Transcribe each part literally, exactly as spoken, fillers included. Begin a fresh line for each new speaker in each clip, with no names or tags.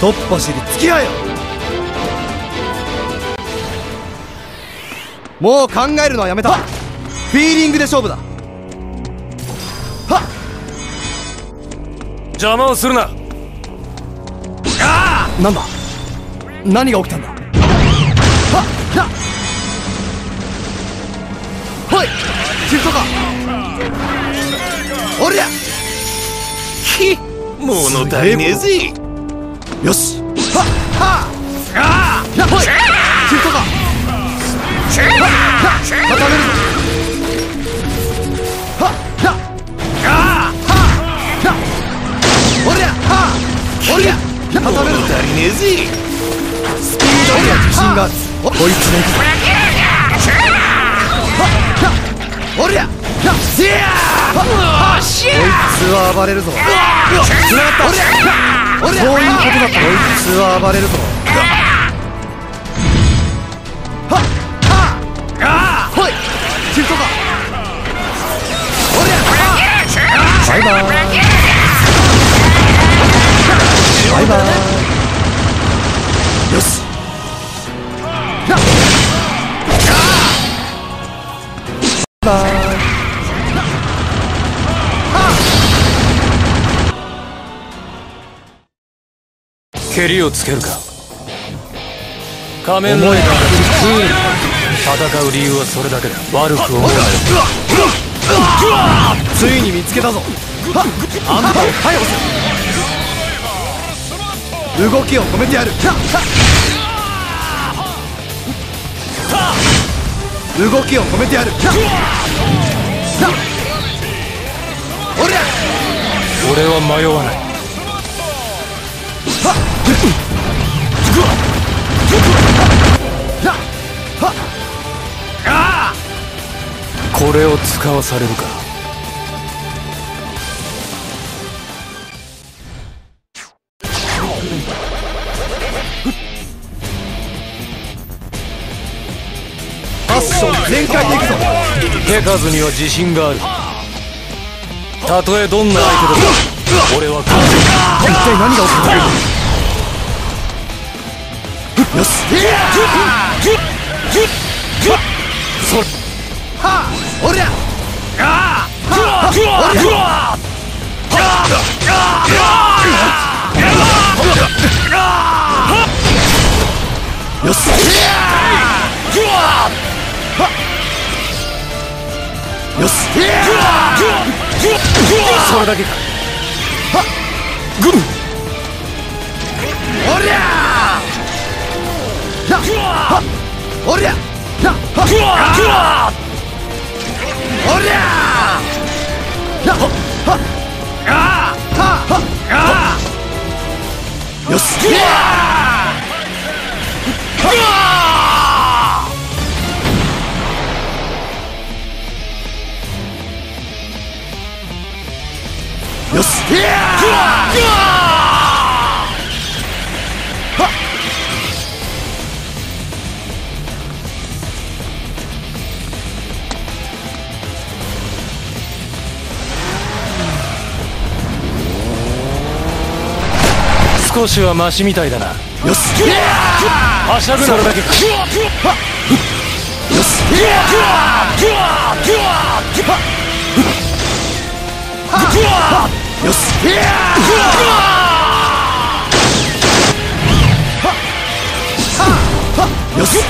とっぱしり付き合えよ。もう考えるのはやめた。フィーリングで勝負だ。はっ、
邪魔をするな。
ああ、なんだ、何が起きたんだ。はっなっ、ほい、シフトか。おりゃ、
ひっ、物足りねえぜ。
よし、はっはっ、ああ、やっほい、シフトか。はっはっ、固めるぞ。はっなっ、ああ、はっなっ、おりゃ、はっ、おりゃ、固めるぞ。
足りねえぜ。
スピードには自信がある。こいつでいくぞ。はっなっ、おりゃ、なっ、せやー、はっはっ、こいつは暴れるぞ。つながった。おりゃ、なっ、おりゃ、そういうことだった。こいつは暴れるぞ。はっはっ、ああ、ほい、シフトか。おりゃ、バイバーイ、バイバーイ。よし、なっ、バイバーイ。
蹴りをつけるか。仮面ライダーがクールに戦う理由はそれだけだ。悪く思うなよ。
ついに見つけたぞ。はっ、あんたを逮捕する。動きを止めてやる。動きを止めてやる。おりゃ、
俺は迷わない。これを使わされるか。
パッション全開でいくぞ。
手数には自信がある。たとえどんな相手でも俺は勝つ。
一体何が起きた。よし、それ、はあ、おりゃ、ああ、はあ、おりゃ、よし、よし、
それだけか。
はっ、グン、おりゃな、はっ、おりゃな、はっ、おりゃな、はっ、はっ、ああ、はっ、ああ、よし、よし、
少しはマシみたいだな。
よし、
はしゃぐな。それだけか。
よし、よし、よし、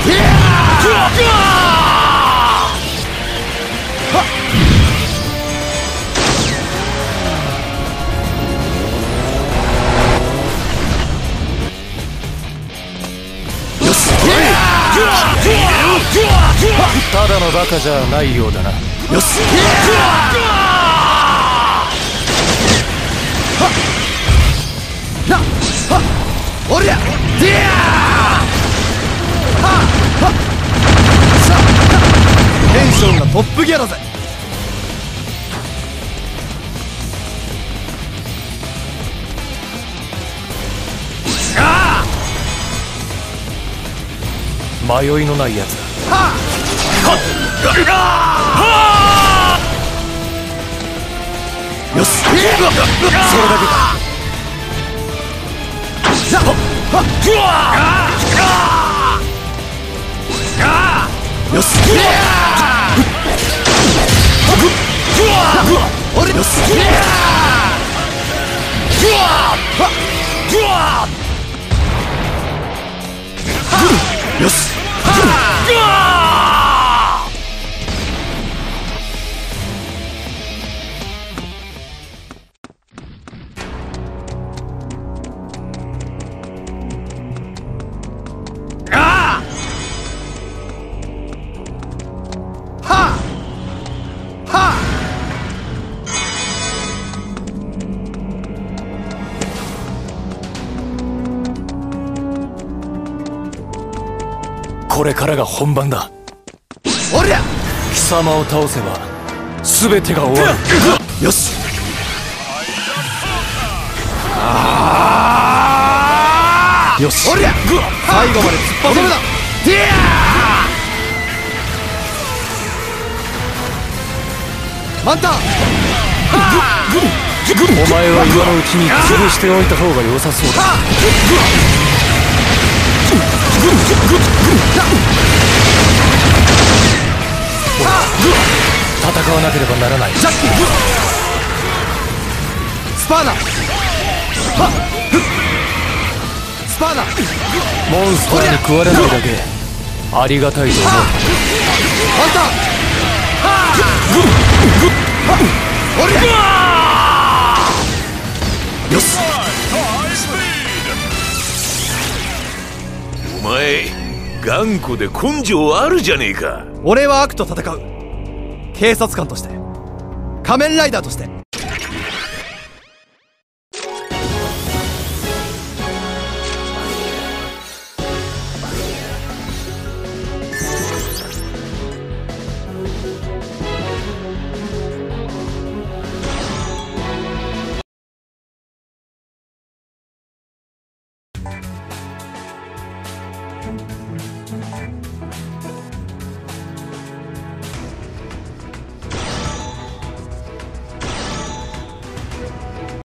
ただのバカじゃないようだな。
よし、な、はっ、おりゃ、でやー、はっ、はっ、さあ、テンションがトップギアだぜ。あ
迷いのないやつだ。
あ、はっ、はっ、よし、それだけか。 よし俺よしよし
これからが本番だ。
おりゃ
貴様を倒せば全てが終わる。
よしよしおりゃ最後まで突っ走るだ。ディアマンタ
お前は今のうちに潰しておいた方が良さそうだ。戦わなければならない。
ジャッキースパーナスパーナ
モンスターに食われないだけありがたいと思う。
マンタおりゃよし
お前頑固で根性あるじゃねえか。
俺は悪と戦う警察官として仮面ライダーとして